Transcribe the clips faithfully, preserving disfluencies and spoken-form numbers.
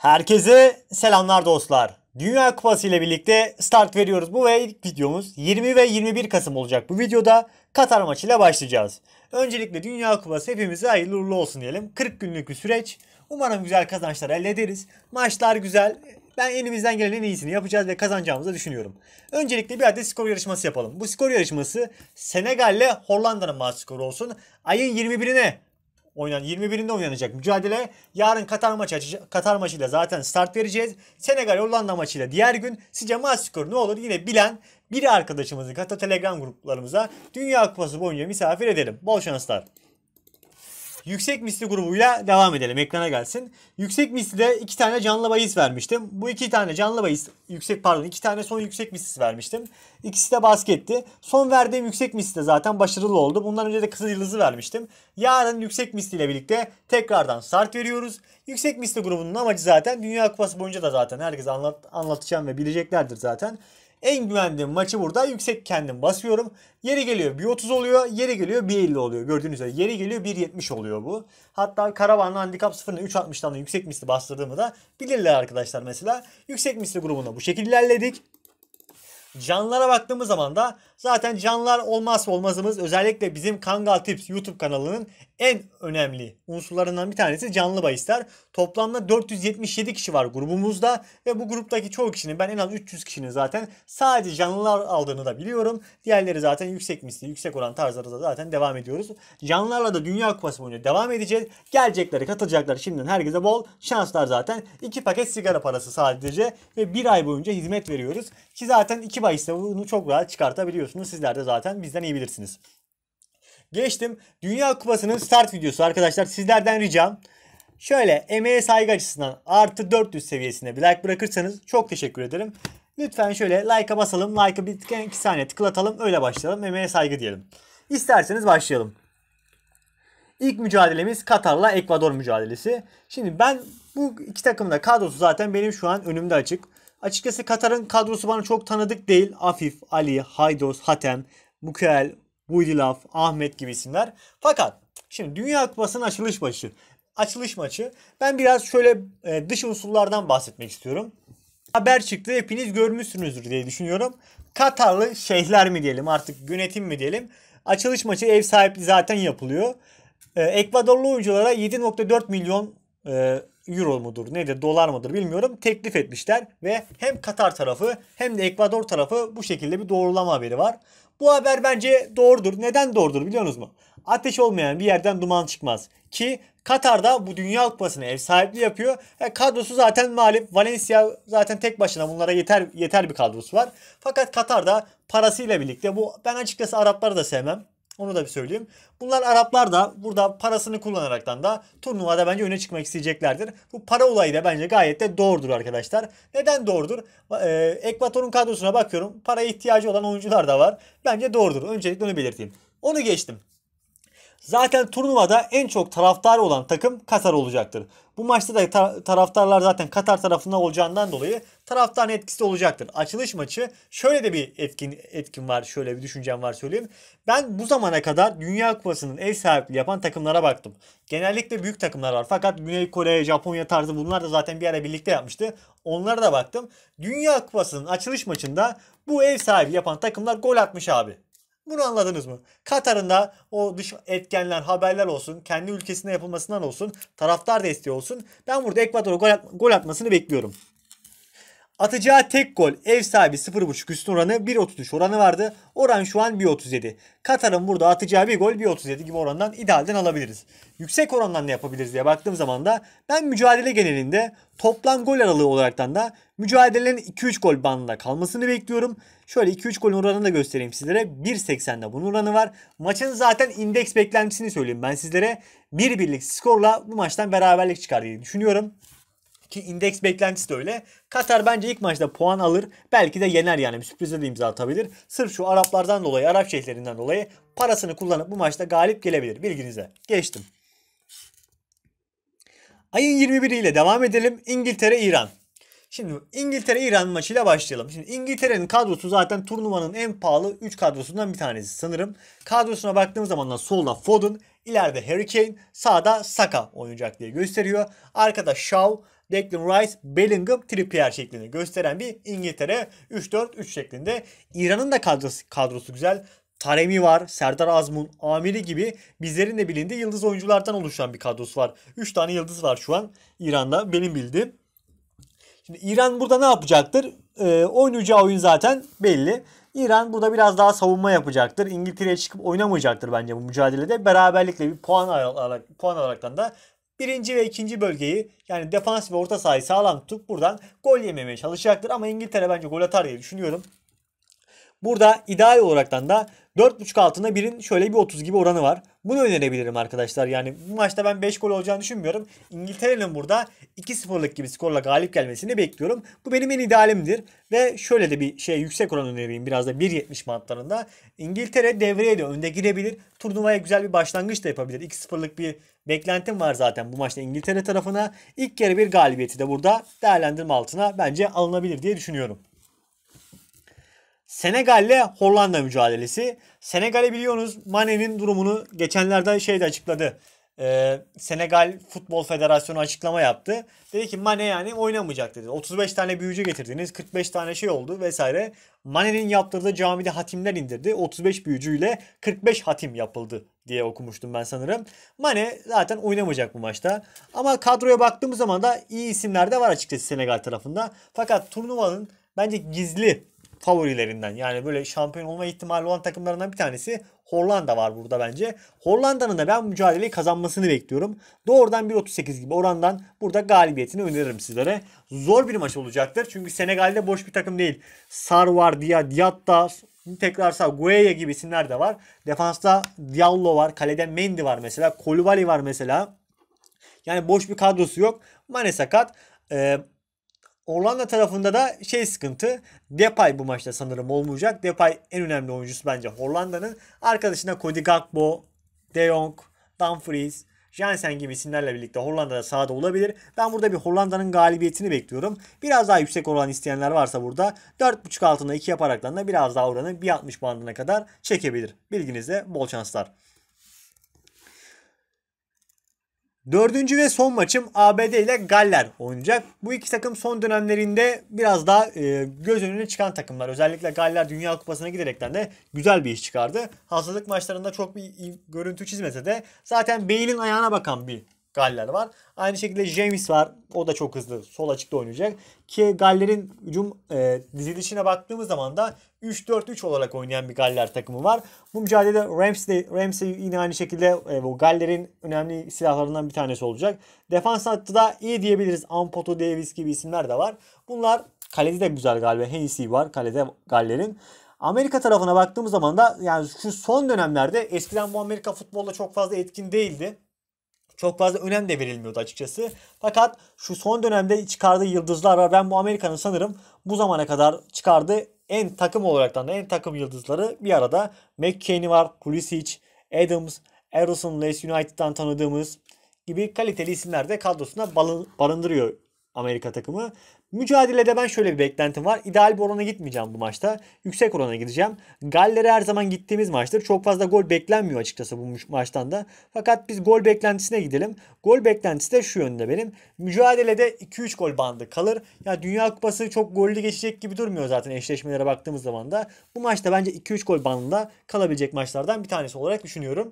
Herkese selamlar dostlar. Dünya Kupası ile birlikte start veriyoruz. Bu ve ilk videomuz yirmi ve yirmi bir Kasım olacak. Bu videoda Katar maçıyla başlayacağız. Öncelikle Dünya Kupası hepimize hayırlı uğurlu olsun diyelim. kırk günlük bir süreç. Umarım güzel kazançlar elde ederiz. Maçlar güzel. Ben elimizden gelen en iyisini yapacağız ve kazanacağımızı düşünüyorum. Öncelikle bir adet skor yarışması yapalım. Bu skor yarışması Senegal ile Hollanda'nın maç skoru olsun. Ayın yirmi birine oynan yirmi birinde oynanacak mücadele. Yarın Katar maçı Katar maçıyla zaten start vereceğiz. Senegal Hollanda maçıyla diğer gün. Sizce maç skoru ne olur? Yine bilen bir arkadaşımızı Katar Telegram gruplarımıza Dünya Kupası boyunca misafir edelim. Bol şanslar. Yüksek misli grubuyla devam edelim. Ekrana gelsin. Yüksek mislide iki tane canlı bahis vermiştim. Bu iki tane canlı bahis yüksek pardon iki tane son yüksek misli vermiştim. İkisi de basketti. Son verdiğim yüksek misli de zaten başarılı oldu. Bundan önce de kızıl yıldızı vermiştim. Yarın yüksek misliyle birlikte tekrardan start veriyoruz. Yüksek misli grubunun amacı zaten Dünya Kupası boyunca da zaten herkese anlat, anlatacağım ve bileceklerdir zaten. En güvendiğim maçı burada yüksek kendim basıyorum. Yeri geliyor bir otuz oluyor. Yeri geliyor bir elli oluyor. Gördüğünüz üzere yeri geliyor bir yetmiş oluyor bu. Hatta Karavan'la handikap sıfırına üç altmıştan da yüksek misli bastırdığımı da bilirler arkadaşlar mesela. Yüksek misli grubunda bu şekilde ilerledik. Canlara baktığımız zaman da zaten canlar olmazsa olmazımız, özellikle bizim Kangal Tips YouTube kanalının en önemli unsurlarından bir tanesi canlı bahisler. Toplamda dört yüz yetmiş yedi kişi var grubumuzda ve bu gruptaki çoğu kişinin, ben en az üç yüz kişinin zaten sadece canlılar aldığını da biliyorum. Diğerleri zaten yüksek misli, yüksek oran tarzları da zaten devam ediyoruz. Canlılarla da Dünya Kupası boyunca devam edeceğiz. Gelecekleri, katılacakları şimdiden herkese bol şanslar zaten. iki paket sigara parası sadece ve bir ay boyunca hizmet veriyoruz. Ki zaten iki bahisle bunu çok rahat çıkartabiliyorsunuz. Sizler de zaten bizden iyi bilirsiniz. Geçtim. Dünya Kupası'nın start videosu arkadaşlar. Sizlerden ricam şöyle emeğe saygı açısından artı dört yüz seviyesine bir like bırakırsanız çok teşekkür ederim. Lütfen şöyle like'a basalım. Like'a bir iki saniye tıklatalım. Öyle başlayalım. Emeğe saygı diyelim. İsterseniz başlayalım. İlk mücadelemiz Katar'la Ekvador mücadelesi. Şimdi ben bu iki takımın da kadrosu zaten benim şu an önümde açık. Açıkçası Katar'ın kadrosu bana çok tanıdık değil. Afif, Ali, Haydos, Hatem, Mukel, Buydilaf, Ahmet gibi isimler. Fakat şimdi Dünya Kupası'nın açılış maçı. Açılış maçı. Ben biraz şöyle e, dış unsurlardan bahsetmek istiyorum. Haber çıktı, hepiniz görmüşsünüzdür diye düşünüyorum. Katarlı şeyhler mi diyelim, artık yönetim mi diyelim. Açılış maçı ev sahipliği zaten yapılıyor. E, Ekvadorlu oyunculara yedi nokta dört milyon e, euro mudur nedir, dolar mıdır bilmiyorum, teklif etmişler ve hem Katar tarafı hem de Ekvador tarafı bu şekilde bir doğrulama haberi var. Bu haber bence doğrudur. Neden doğrudur biliyor musunuz? Ateş olmayan bir yerden duman çıkmaz. Ki Katar'da bu Dünya Kupası'na ev sahipliği yapıyor. E, kadrosu zaten malum. Valencia zaten tek başına bunlara yeter yeter bir kadrosu var. Fakat Katar'da parasıyla birlikte, bu ben açıkçası Arapları da sevmem. Onu da bir söyleyeyim. Bunlar Araplar da burada parasını kullanaraktan da turnuvada bence öne çıkmak isteyeceklerdir. Bu para olayı da bence gayet de doğrudur arkadaşlar. Neden doğrudur? Ee, Ekvator'un kadrosuna bakıyorum. Paraya ihtiyacı olan oyuncular da var. Bence doğrudur. Öncelikle onu belirteyim. Onu geçtim. Zaten turnuvada en çok taraftar olan takım Katar olacaktır. Bu maçta da ta- taraftarlar zaten Katar tarafında olacağından dolayı taraftarın etkisi olacaktır. Açılış maçı şöyle de bir etkin etkin var, şöyle bir düşüncem var söyleyeyim. Ben bu zamana kadar Dünya Kupası'nın ev sahipliği yapan takımlara baktım. Genellikle büyük takımlar var. Fakat Güney Kore, Japonya tarzı bunlar da zaten bir ara birlikte yapmıştı. Onlara da baktım. Dünya Kupası'nın açılış maçında bu ev sahibi yapan takımlar gol atmış abi. Bunu anladınız mı? Katar'ın da o dış etkenler, haberler olsun, kendi ülkesinde yapılmasından olsun, taraftar desteği olsun. Ben burada Ekvador'a gol, at gol atmasını bekliyorum. Atacağı tek gol ev sahibi sıfır virgül beş üstün oranı bir virgül otuz üç oranı vardı. Oran şu an bir virgül otuz yedi. Katar'ın burada atacağı bir gol bir virgül otuz yedi gibi orandan idealden alabiliriz. Yüksek orandan ne yapabiliriz diye baktığım zaman da ben mücadele genelinde toplam gol aralığı olaraktan da mücadelelerin iki üç gol bandında kalmasını bekliyorum. Şöyle iki üç golün oranını da göstereyim sizlere. bir virgül seksende bunun oranı var. Maçın zaten indeks beklentisini söyleyeyim ben sizlere. bir birlik skorla bu maçtan beraberlik çıkar diye düşünüyorum. Ki indeks beklentisi de öyle. Katar bence ilk maçta puan alır. Belki de yener yani. Bir sürprize de imza atabilir. Sırf şu Araplardan dolayı, Arap şeyhlerinden dolayı parasını kullanıp bu maçta galip gelebilir. Bilginize. Geçtim. Ayın yirmi biri ile devam edelim. İngiltere-İran. Şimdi İngiltere-İran maçıyla başlayalım. Şimdi İngiltere'nin kadrosu zaten turnuvanın en pahalı üç kadrosundan bir tanesi sanırım. Kadrosuna baktığımız zaman da solda Foden, ileride Harry Kane, sağda Saka oynayacak diye gösteriyor. Arkada Shaw, Declan Rice, Bellingham, Trippier şeklinde gösteren bir İngiltere üç dört üç şeklinde. İran'ın da kadrosu, kadrosu güzel. Taremi var, Serdar Azmun, Amiri gibi bizlerin de bilindiği yıldız oyunculardan oluşan bir kadrosu var. üç tane yıldız var şu an İran'da benim bildiğim. Şimdi İran burada ne yapacaktır? Ee, oynayacağı oyun zaten belli. İran burada biraz daha savunma yapacaktır. İngiltere'ye çıkıp oynamayacaktır bence bu mücadelede. Beraberlikle bir puan alarak, puan alaraktan da birinci ve ikinci bölgeyi yani defans ve orta sahayı sağlam tutup buradan gol yememeye çalışacaktır. Ama İngiltere bence gol atar diye düşünüyorum. Burada ideal olaraktan da dört buçuk altında birin şöyle bir otuz gibi oranı var. Bunu önerebilirim arkadaşlar. Yani bu maçta ben beş gol olacağını düşünmüyorum. İngiltere'nin burada iki sıfırlık gibi skorla galip gelmesini bekliyorum. Bu benim en idealimdir. Ve şöyle de bir şey yüksek oran önereyim. Biraz da bir yetmiş bantlarında. İngiltere devreye de önde girebilir. Turnuvaya güzel bir başlangıç da yapabilir. iki sıfırlık bir beklentim var zaten bu maçta İngiltere tarafına. İlk yarı bir galibiyeti de burada değerlendirme altına bence alınabilir diye düşünüyorum. Senegal ile Hollanda mücadelesi. Senegal'i biliyorsunuz Mane'nin durumunu geçenlerde şeyde açıkladı. Ee, Senegal Futbol Federasyonu açıklama yaptı. Dedi ki Mane yani oynamayacak dedi. otuz beş tane büyücü getirdiniz. kırk beş tane şey oldu vesaire. Mane'nin yaptırdığı camide hatimler indirdi. otuz beş büyücüyle kırk beş hatim yapıldı diye okumuştum ben sanırım. Mane zaten oynamayacak bu maçta. Ama kadroya baktığımız zaman da iyi isimler de var açıkçası Senegal tarafında. Fakat turnuvanın bence gizli favorilerinden yani böyle şampiyon olma ihtimali olan takımlarından bir tanesi Hollanda var burada bence. Hollanda'nın da ben mücadeleyi kazanmasını bekliyorum. Doğrudan bir otuz sekiz gibi orandan burada galibiyetini öneririm sizlere. Zor bir maç olacaktır. Çünkü Senegal'de boş bir takım değil. Sar var, Dia, Diatta, tekrar sağ Gueye gibi isimler de var. Defansta Diallo var, kalede Mendy var mesela, Koulibaly var mesela. Yani boş bir kadrosu yok. Mane sakat. Ee, Hollanda tarafında da şey sıkıntı. Depay bu maçta sanırım olmayacak. Depay en önemli oyuncusu bence Hollanda'nın. Arkadaşına Cody Gakpo, De Jong, Dumfries, Jansen gibi isimlerle birlikte Hollanda'da sahada olabilir. Ben burada bir Hollanda'nın galibiyetini bekliyorum. Biraz daha yüksek oran isteyenler varsa burada dört buçuk altında iki yaparaktan da biraz daha oranı bir altmış bandına kadar çekebilir. Bilginizde bol şanslar. Dördüncü ve son maçım A B D ile Galler oynayacak. Bu iki takım son dönemlerinde biraz daha e, göz önüne çıkan takımlar. Özellikle Galler Dünya Kupası'na giderekten de güzel bir iş çıkardı. Hazırlık maçlarında çok bir görüntü çizmese de zaten Bale'in ayağına bakan bir Galler var. Aynı şekilde James var. O da çok hızlı. Sol açıkta oynayacak. Ki Galler'in hücum e, dizilişine baktığımız zaman da üç dört üç olarak oynayan bir Galler takımı var. Bu mücadelede Ramsey, Ramsey yine aynı şekilde e, bu Galler'in önemli silahlarından bir tanesi olacak. Defans hattı da iyi diyebiliriz. Ampoto Davis gibi isimler de var. Bunlar kalede de güzel galiba. Hennessy var kalede Galler'in. Amerika tarafına baktığımız zaman da yani şu son dönemlerde eskiden bu Amerika futbolda çok fazla etkin değildi. Çok fazla önem de verilmiyordu açıkçası. Fakat şu son dönemde çıkardığı yıldızlar var. Ben bu Amerika'nın sanırım bu zamana kadar çıkardığı en takım olaraktan da en takım yıldızları bir arada. McKennie var, Pulisic, Adams, Harrison, Leeds United'dan tanıdığımız gibi kaliteli isimler de kadrosuna barındırıyor Amerika takımı. Mücadelede ben şöyle bir beklentim var. İdeal bir orana gitmeyeceğim bu maçta. Yüksek orana gideceğim. Galler'e her zaman gittiğimiz maçtır. Çok fazla gol beklenmiyor açıkçası bu maçtan da. Fakat biz gol beklentisine gidelim. Gol beklentisi de şu yönde benim. Mücadelede iki üç gol bandı kalır. Ya Dünya Kupası çok gollü geçecek gibi durmuyor zaten eşleşmelere baktığımız zaman da. Bu maçta bence iki üç gol bandında kalabilecek maçlardan bir tanesi olarak düşünüyorum.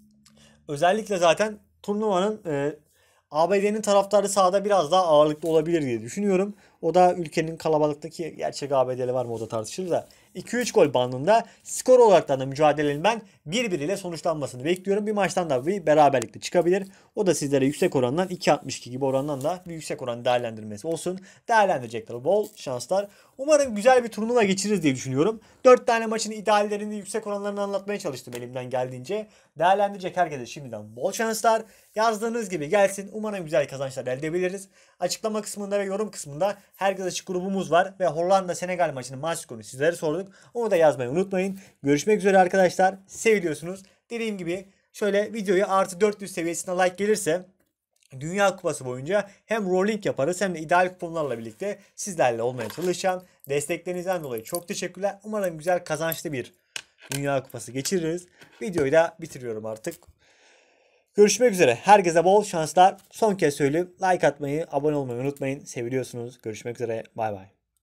Özellikle zaten turnuvanın e, A B D'nin taraftarı sahada biraz daha ağırlıklı olabilir diye düşünüyorum. O da ülkenin kalabalıktaki gerçek A B D'li var mı o da tartışılır da. iki üç gol bandında skor olarak da mücadelenin ben bir bir ile sonuçlanmasını bekliyorum. Bir maçtan da bir beraberlikle çıkabilir. O da sizlere yüksek orandan iki altmış iki gibi orandan da bir yüksek oran değerlendirmesi olsun. Değerlendirecekler. Bol şanslar. Umarım güzel bir turnuva geçiririz diye düşünüyorum. dört tane maçın ideallerini, yüksek oranlarını anlatmaya çalıştım elimden geldiğince. Değerlendirecek herkese şimdiden bol şanslar. Yazdığınız gibi gelsin. Umarım güzel kazançlar elde edebiliriz. Açıklama kısmında ve yorum kısmında herkes açık grubumuz var ve Hollanda Senegal maçının maç skorunu sizlere sorduk. Onu da yazmayı unutmayın. Görüşmek üzere arkadaşlar. Seviliyorsunuz. Dediğim gibi şöyle videoya artı dört yüz seviyesine like gelirse Dünya Kupası boyunca hem rolling yaparız hem de ideal kuponlarla birlikte sizlerle olmaya çalışacağım. Desteklerinizden dolayı çok teşekkürler. Umarım güzel kazançlı bir Dünya Kupası geçiririz. Videoyu da bitiriyorum artık. Görüşmek üzere. Herkese bol şanslar. Son kez söyleyeyim. Like atmayı, abone olmayı unutmayın. Seviliyorsunuz. Görüşmek üzere. Bay bay.